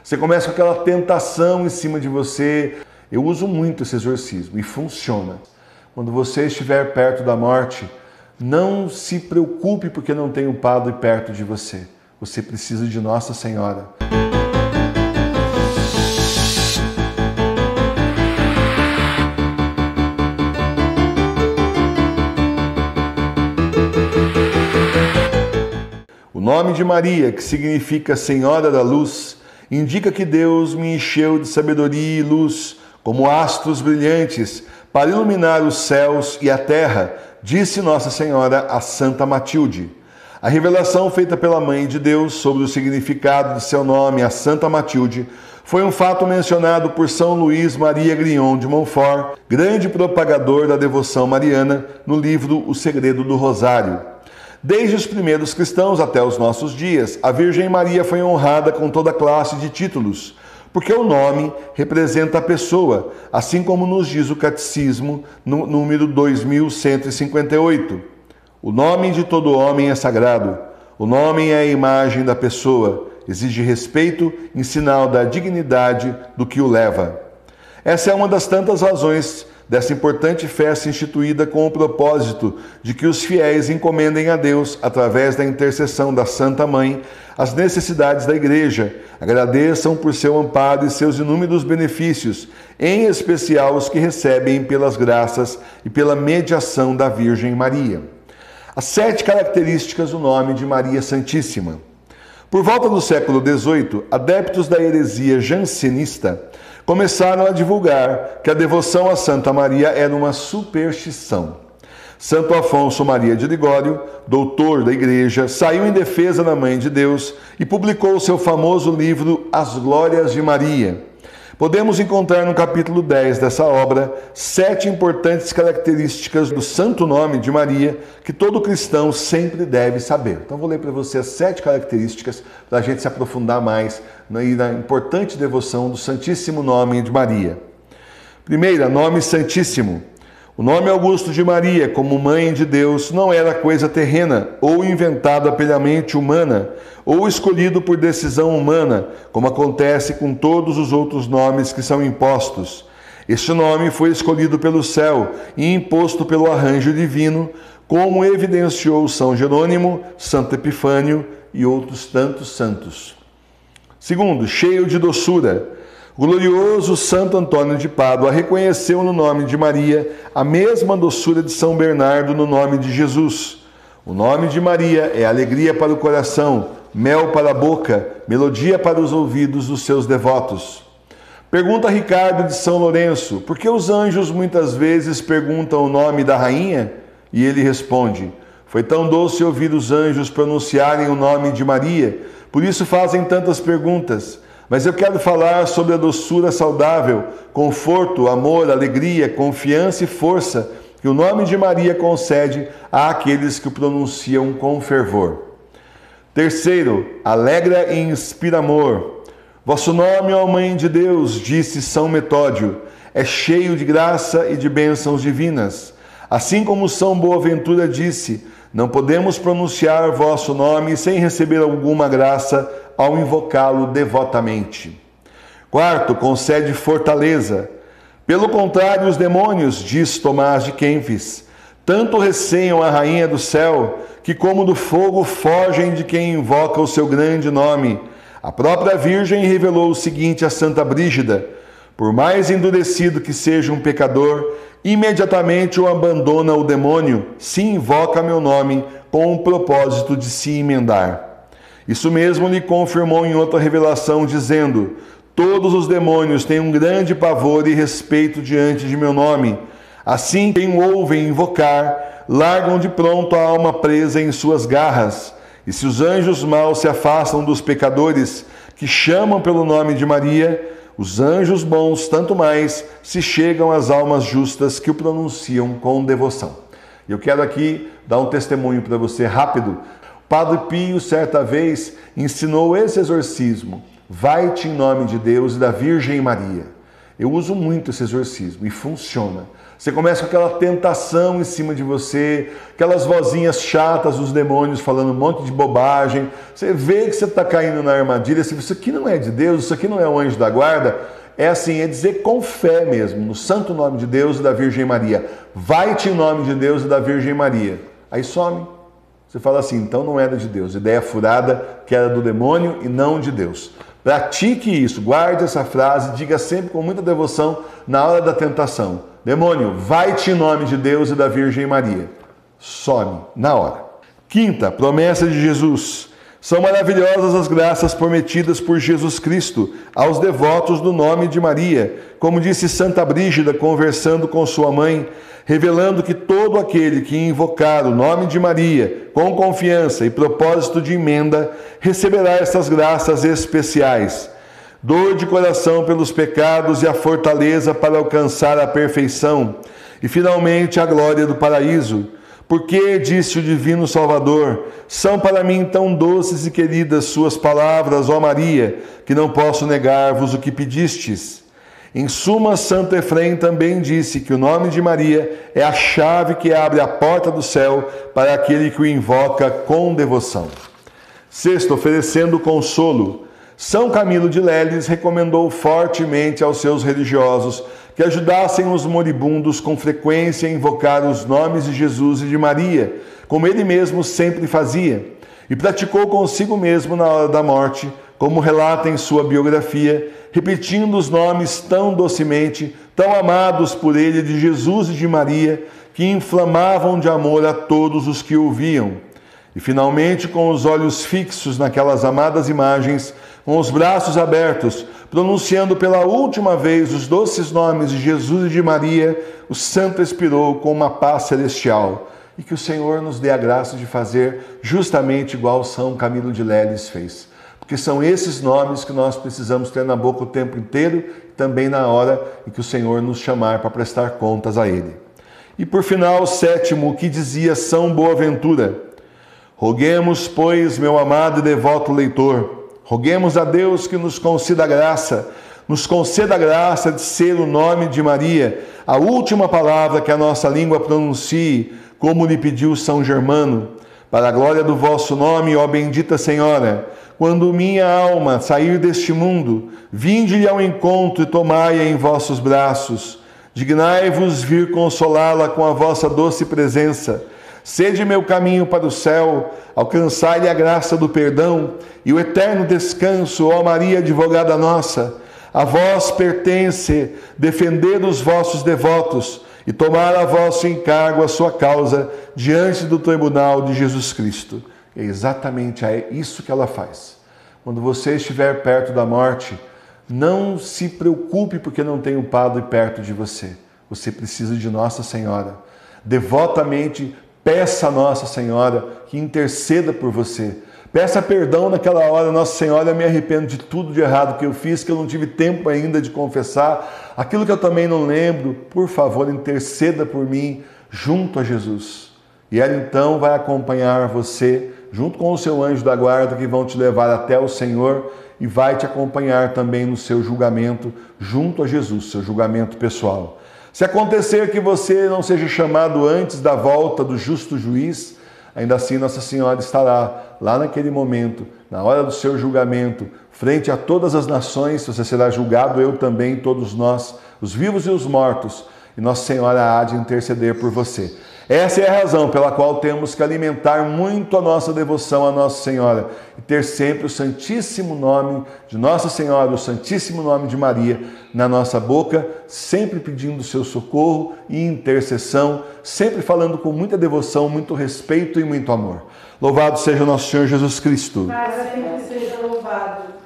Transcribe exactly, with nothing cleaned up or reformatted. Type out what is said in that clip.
Você começa com aquela tentação em cima de você. Eu uso muito esse exorcismo e funciona. Quando você estiver perto da morte, não se preocupe porque não tem um padre perto de você. Você precisa de Nossa Senhora. O nome de Maria, que significa Senhora da Luz, indica que Deus me encheu de sabedoria e luz, como astros brilhantes, para iluminar os céus e a terra, disse Nossa Senhora a Santa Matilde. A revelação feita pela Mãe de Deus sobre o significado de seu nome, a Santa Matilde, foi um fato mencionado por São Luís Maria Grignon de Montfort, grande propagador da devoção mariana, no livro O Segredo do Rosário. Desde os primeiros cristãos até os nossos dias, a Virgem Maria foi honrada com toda classe de títulos, porque o nome representa a pessoa, assim como nos diz o Catecismo, no número dois mil cento e cinquenta e oito. O nome de todo homem é sagrado. O nome é a imagem da pessoa, exige respeito em sinal da dignidade do que o leva. Essa é uma das tantas razões dessa importante festa instituída com o propósito de que os fiéis encomendem a Deus, através da intercessão da Santa Mãe, as necessidades da Igreja, agradeçam por seu amparo e seus inúmeros benefícios, em especial os que recebem pelas graças e pela mediação da Virgem Maria. As sete características do nome de Maria Santíssima. Por volta do século dezoito, adeptos da heresia jansenista começaram a divulgar que a devoção a Santa Maria era uma superstição. Santo Afonso Maria de Ligório, doutor da Igreja, saiu em defesa da Mãe de Deus e publicou seu famoso livro As Glórias de Maria. Podemos encontrar no capítulo dez dessa obra sete importantes características do santo nome de Maria que todo cristão sempre deve saber. Então vou ler para você as sete características para a gente se aprofundar mais na importante devoção do Santíssimo Nome de Maria. Primeira, nome Santíssimo. O nome augusto de Maria, como Mãe de Deus, não era coisa terrena ou inventada pela mente humana ou escolhido por decisão humana, como acontece com todos os outros nomes que são impostos. Este nome foi escolhido pelo céu e imposto pelo arranjo divino, como evidenciou São Jerônimo, Santo Epifânio e outros tantos santos. Segundo, cheio de doçura. O glorioso Santo Antônio de Pádua reconheceu no nome de Maria a mesma doçura de São Bernardo no nome de Jesus. O nome de Maria é alegria para o coração, mel para a boca, melodia para os ouvidos dos seus devotos. Pergunta Ricardo de São Lourenço, por que os anjos muitas vezes perguntam o nome da rainha? E ele responde, foi tão doce ouvir os anjos pronunciarem o nome de Maria, por isso fazem tantas perguntas. Mas eu quero falar sobre a doçura saudável, conforto, amor, alegria, confiança e força que o nome de Maria concede àqueles que o pronunciam com fervor. Terceiro, alegra e inspira amor. Vosso nome, ó Mãe de Deus, disse São Metódio, é cheio de graça e de bênçãos divinas. Assim como São Boaventura disse, não podemos pronunciar vosso nome sem receber alguma graça ao invocá-lo devotamente. Quarto, concede fortaleza. Pelo contrário, os demônios, diz Tomás de Kempis, tanto receiam a rainha do céu, que como do fogo fogem de quem invoca o seu grande nome. A própria Virgem revelou o seguinte a Santa Brígida, por mais endurecido que seja um pecador, imediatamente o abandona o demônio, se invoca meu nome com o propósito de se emendar. Isso mesmo lhe confirmou em outra revelação, dizendo, todos os demônios têm um grande pavor e respeito diante de meu nome. Assim, quem o ouvem invocar, largam de pronto a alma presa em suas garras. E se os anjos maus se afastam dos pecadores que chamam pelo nome de Maria, os anjos bons, tanto mais, se chegam às almas justas que o pronunciam com devoção. Eu quero aqui dar um testemunho para você rápido. Padre Pio, certa vez, ensinou esse exorcismo. Vai-te em nome de Deus e da Virgem Maria. Eu uso muito esse exorcismo e funciona. Você começa com aquela tentação em cima de você, aquelas vozinhas chatas dos demônios falando um monte de bobagem. Você vê que você está caindo na armadilha. Se isso aqui não é de Deus, isso aqui não é o anjo da guarda. É assim, é dizer com fé mesmo, no santo nome de Deus e da Virgem Maria. Vai-te em nome de Deus e da Virgem Maria. Aí some. Você fala assim, então não era de Deus. Ideia furada que era do demônio e não de Deus. Pratique isso, guarde essa frase, diga sempre com muita devoção na hora da tentação. Demônio, vai-te em nome de Deus e da Virgem Maria. Some, na hora. Quinta, promessa de Jesus. São maravilhosas as graças prometidas por Jesus Cristo aos devotos do nome de Maria, como disse Santa Brígida conversando com sua mãe, revelando que todo aquele que invocar o nome de Maria com confiança e propósito de emenda receberá essas graças especiais. Dor de coração pelos pecados e a fortaleza para alcançar a perfeição e finalmente a glória do paraíso. Porque, disse o Divino Salvador, são para mim tão doces e queridas suas palavras, ó Maria, que não posso negar-vos o que pedistes. Em suma, Santo Efrém também disse que o nome de Maria é a chave que abre a porta do céu para aquele que o invoca com devoção. Sexto, oferecendo consolo. São Camilo de Leles recomendou fortemente aos seus religiosos que ajudassem os moribundos com frequência a invocar os nomes de Jesus e de Maria, como ele mesmo sempre fazia, e praticou consigo mesmo na hora da morte, como relata em sua biografia, repetindo os nomes tão docemente, tão amados por ele de Jesus e de Maria, que inflamavam de amor a todos os que ouviam. E finalmente, com os olhos fixos naquelas amadas imagens, com os braços abertos, pronunciando pela última vez os doces nomes de Jesus e de Maria, o santo expirou com uma paz celestial. E que o Senhor nos dê a graça de fazer justamente igual São Camilo de Leles fez. Porque são esses nomes que nós precisamos ter na boca o tempo inteiro, também na hora em que o Senhor nos chamar para prestar contas a Ele. E por final, o sétimo, o que dizia São Boaventura. Roguemos, pois, meu amado e devoto leitor, roguemos a Deus que nos conceda a graça, nos conceda a graça de ser o nome de Maria, a última palavra que a nossa língua pronuncie, como lhe pediu São Germano, para a glória do vosso nome, ó bendita Senhora, quando minha alma sair deste mundo, vinde-lhe ao encontro e tomai-a em vossos braços, dignai-vos vir consolá-la com a vossa doce presença. Sede meu caminho para o céu, alcançai-lhe a graça do perdão e o eterno descanso, ó Maria, advogada nossa. A vós pertence defender os vossos devotos e tomar a vosso encargo a sua causa diante do tribunal de Jesus Cristo. É exatamente isso que ela faz. Quando você estiver perto da morte, não se preocupe porque não tem um padre perto de você. Você precisa de Nossa Senhora. Devotamente peça a Nossa Senhora que interceda por você. Peça perdão naquela hora. Nossa Senhora, eu me arrependo de tudo de errado que eu fiz, que eu não tive tempo ainda de confessar. Aquilo que eu também não lembro, por favor, interceda por mim junto a Jesus. E ela então vai acompanhar você, junto com o seu anjo da guarda, que vão te levar até o Senhor e vai te acompanhar também no seu julgamento junto a Jesus, seu julgamento pessoal. Se acontecer que você não seja chamado antes da volta do justo juiz, ainda assim Nossa Senhora estará lá naquele momento, na hora do seu julgamento, frente a todas as nações. Você será julgado, eu também, todos nós, os vivos e os mortos, e Nossa Senhora há de interceder por você. Essa é a razão pela qual temos que alimentar muito a nossa devoção a Nossa Senhora e ter sempre o santíssimo nome de Nossa Senhora, o santíssimo nome de Maria na nossa boca, sempre pedindo o seu socorro e intercessão, sempre falando com muita devoção, muito respeito e muito amor. Louvado seja o nosso Senhor Jesus Cristo. Mas sempre seja louvado.